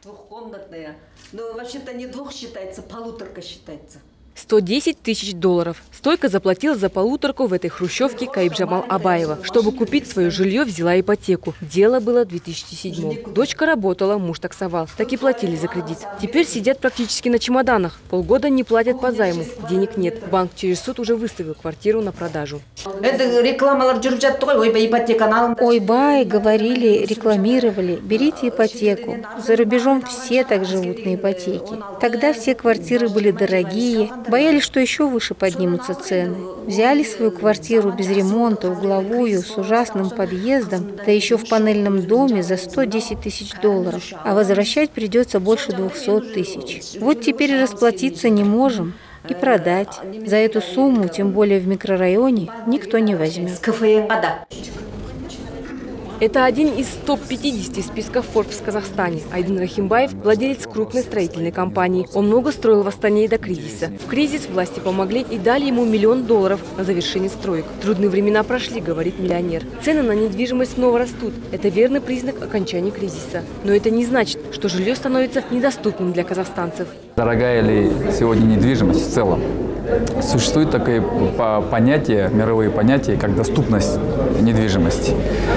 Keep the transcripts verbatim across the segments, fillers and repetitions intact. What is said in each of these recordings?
Двухкомнатная. Но вообще-то не двух считается, полуторка считается. сто десять тысяч долларов. Столько заплатила за полуторку в этой хрущевке Кайбжамал Абаева. Чтобы купить свое жилье, взяла ипотеку. Дело было в две тысячи седьмом. Дочка работала, муж таксовал. Так и платили за кредит. Теперь сидят практически на чемоданах. Полгода не платят по займу. Денег нет. Банк через суд уже выставил квартиру на продажу. Это реклама ипотека. Ойбай, говорили, рекламировали. Берите ипотеку. За рубежом все так живут на ипотеке. Тогда все квартиры были дорогие. Боялись, что еще выше поднимутся цены. Взяли свою квартиру без ремонта, угловую, с ужасным подъездом, да еще в панельном доме за сто десять тысяч долларов. А возвращать придется больше двухсот тысяч. Вот теперь расплатиться не можем. И продать. За эту сумму, тем более в микрорайоне, никто не возьмет. Это один из топ пятидесяти списка Forbes в Казахстане. Айдин Рахимбаев – владелец крупной строительной компании. Он много строил в Астане и до кризиса. В кризис власти помогли и дали ему миллион долларов на завершение строек. Трудные времена прошли, говорит миллионер. Цены на недвижимость снова растут. Это верный признак окончания кризиса. Но это не значит, что жилье становится недоступным для казахстанцев. Дорогая ли сегодня недвижимость в целом? Существует такое понятие, мировые понятия, как доступность недвижимости.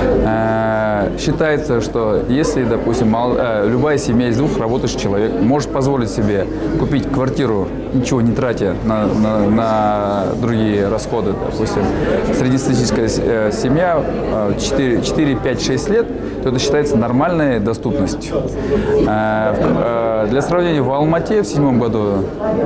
Считается, что если, допустим, любая семья из двух работающих человек может позволить себе купить квартиру, ничего не тратя на, на, на другие расходы, допустим, среднестатистическая семья четыре, пять, шесть лет, то это считается нормальной доступностью. Для сравнения, в Алмате в седьмом году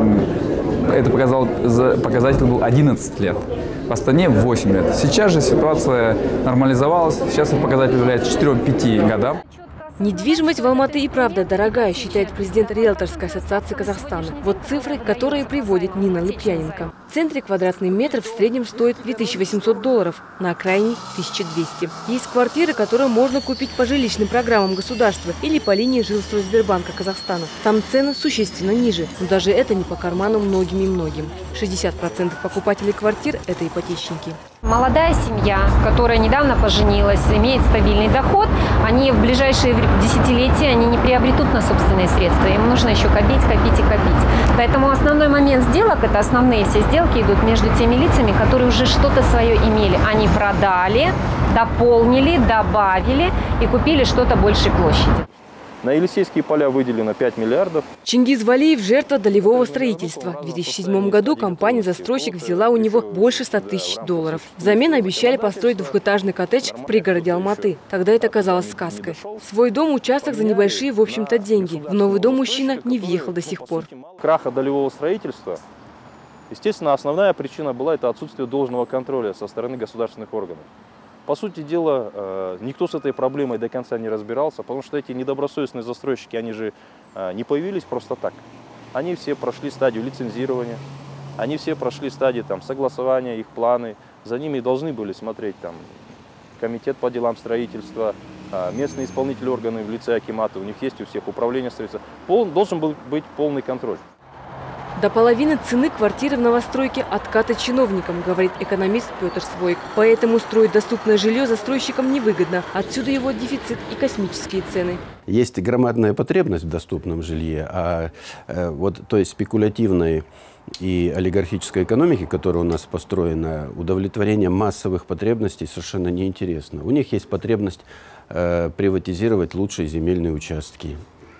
это показал, показатель был одиннадцать лет, в Астане восемь лет. Сейчас же ситуация нормализовалась, сейчас этот показатель является четырем-пяти годам. Недвижимость в Алматы и правда дорогая, считает президент риэлторской ассоциации Казахстана. Вот цифры, которые приводит Нина Лукьяненко. В центре квадратный метр в среднем стоит две тысячи восемьсот долларов, на окраине – тысяча двести. Есть квартиры, которые можно купить по жилищным программам государства или по линии Жилстройсбербанка Казахстана. Там цены существенно ниже, но даже это не по карману многим и многим. шестьдесят процентов покупателей квартир – это ипотечники. Молодая семья, которая недавно поженилась, имеет стабильный доход, они в ближайшие десятилетия они не приобретут на собственные средства. Им нужно еще копить, копить и копить. Поэтому основной момент сделок, это основные все сделки идут между теми лицами, которые уже что-то свое имели. Они продали, дополнили, добавили и купили что-то большей площади. На Елисейские поля выделено пять миллиардов. Чингиз Валиев – жертва долевого строительства. В две тысячи седьмом году компания-застройщик взяла у него больше ста тысяч долларов. Взамен обещали построить двухэтажный коттедж в пригороде Алматы. Тогда это казалось сказкой. Свой дом – участок за небольшие, в общем-то, деньги. В новый дом мужчина не въехал до сих пор. Краха долевого строительства, естественно, основная причина была это отсутствие должного контроля со стороны государственных органов. По сути дела, никто с этой проблемой до конца не разбирался, потому что эти недобросовестные застройщики, они же не появились просто так. Они все прошли стадию лицензирования, они все прошли стадию там, согласования, их планы. За ними должны были смотреть там, комитет по делам строительства, местные исполнительные органы в лице акимата, у них есть у всех управление строительства. Пол, должен был быть полный контроль. До половины цены квартиры в новостройке откаты чиновникам, говорит экономист Петр Своик. Поэтому строить доступное жилье застройщикам невыгодно. Отсюда его дефицит и космические цены. Есть громадная потребность в доступном жилье, а э, вот той спекулятивной и олигархической экономики, которая у нас построена, удовлетворение массовых потребностей совершенно неинтересно. У них есть потребность э, приватизировать лучшие земельные участки.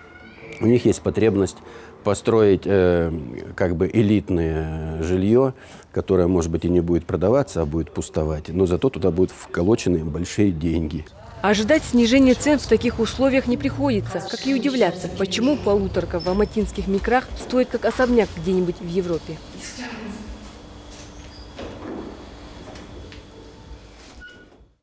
У них есть потребность построить э, как бы элитное жилье, которое, может быть, и не будет продаваться, а будет пустовать, но зато туда будут вколочены большие деньги. Ожидать снижения цен в таких условиях не приходится. Как и удивляться, почему полуторка в алматинских микрах стоит как особняк где-нибудь в Европе.